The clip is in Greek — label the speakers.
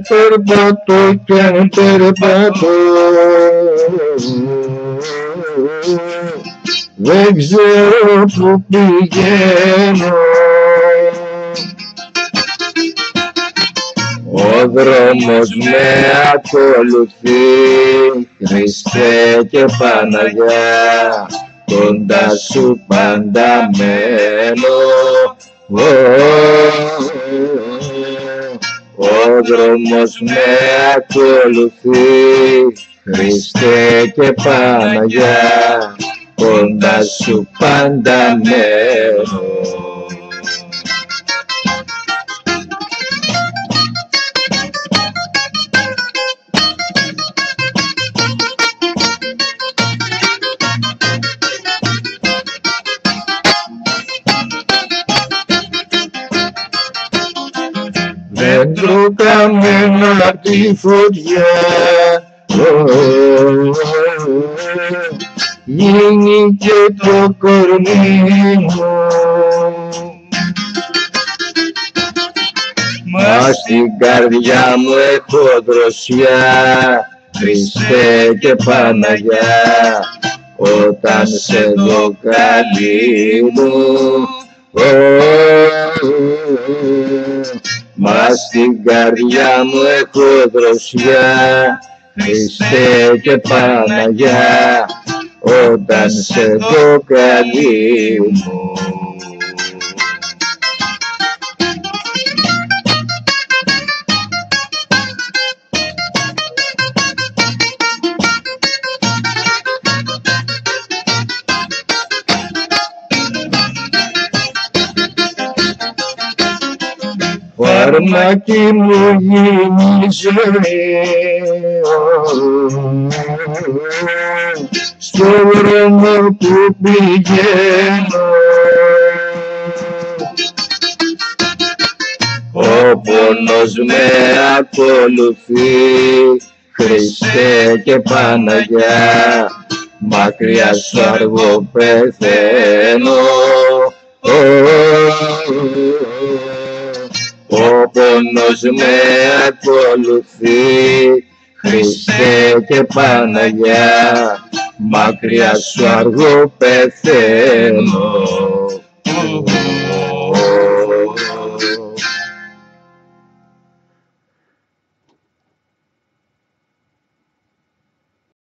Speaker 1: περπατώ κι αν περπατώ, δεν ξέρω που πηγαίνω. Ο δρόμος με ακολουθεί, Χριστέ και Παναγιά, κοντά σου πάντα μένω. Ο δρόμος με ακολουθεί, Χριστέ και Παναγιά, κοντά σου πάντα μένω. Δέντρο καμένο απ' τη φωτιά, γίνει και το κορμί μου, μα στην καρδιά μου έχω δροσιά, Χριστέ και Παναγιά, όταν σε δω καλή μου. Μα στην καρδιά μου έχω δροσιά, Χριστέ και Παναγιά, όταν σε δω καλή μου. Φαρμάκι μου γίνει ζωή, στο δρόμο που πηγαίνω. Ο πόνος με ακολουθεί, Χριστέ και Παναγιά, μακριά σου αργό πεθαίνω. Ο πόνος με ακολουθεί, Χριστέ και Παναγιά, μακριά σου αργό πεθαίνω.